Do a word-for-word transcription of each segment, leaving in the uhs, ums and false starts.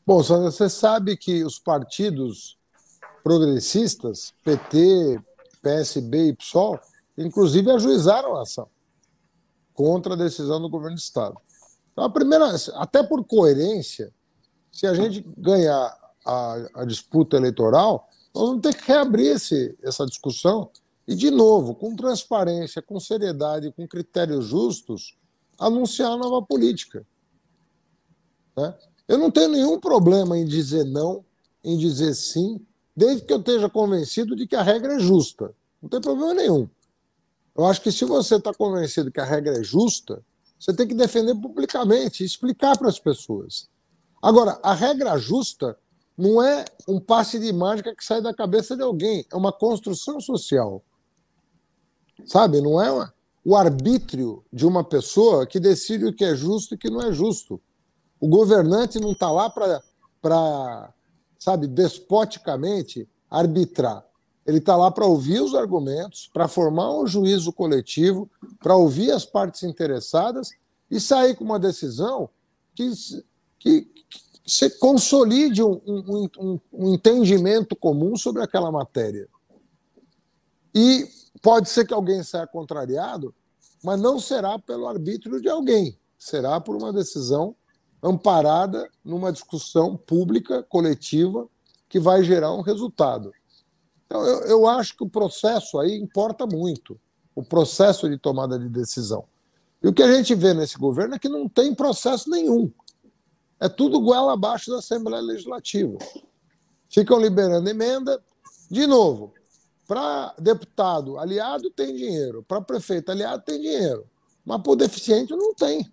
Bom, Sandra, você sabe que os partidos progressistas, P T, P S B e PSOL, inclusive ajuizaram a ação contra a decisão do governo do Estado. Então, a primeira, até por coerência, se a gente ganhar a, a disputa eleitoral, nós vamos ter que reabrir esse, essa discussão e, de novo, com transparência, com seriedade, com critérios justos, anunciar a nova política. Né? Eu não tenho nenhum problema em dizer não, em dizer sim, desde que eu esteja convencido de que a regra é justa. Não tem problema nenhum. Eu acho que se você está convencido que a regra é justa, você tem que defender publicamente, explicar para as pessoas. Agora, a regra justa não é um passe de mágica que sai da cabeça de alguém, é uma construção social. Sabe? Não é uma, o arbítrio de uma pessoa que decide o que é justo e o que não é justo. O governante não está lá para, sabe, despoticamente arbitrar. Ele está lá para ouvir os argumentos, para formar um juízo coletivo, para ouvir as partes interessadas e sair com uma decisão que, que, que se consolide um, um, um, um entendimento comum sobre aquela matéria. E pode ser que alguém saia contrariado, mas não será pelo arbítrio de alguém, será por uma decisão amparada numa discussão pública, coletiva, que vai gerar um resultado. Então, eu, eu acho que o processo aí importa muito, o processo de tomada de decisão. E o que a gente vê nesse governo é que não tem processo nenhum. É tudo goela abaixo da Assembleia Legislativa. Ficam liberando emenda. De novo, para deputado aliado tem dinheiro, para prefeito aliado tem dinheiro, mas para o deficiente não tem.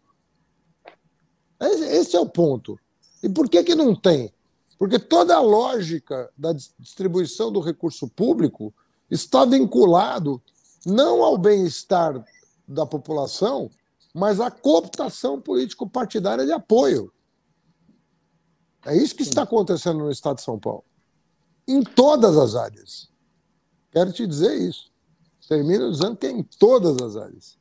Esse é o ponto. E por que que não tem? Porque toda a lógica da distribuição do recurso público está vinculado não ao bem-estar da população, mas à cooptação político-partidária de apoio. É isso que está acontecendo no Estado de São Paulo. Em todas as áreas. Quero te dizer isso. Termino dizendo que é em todas as áreas.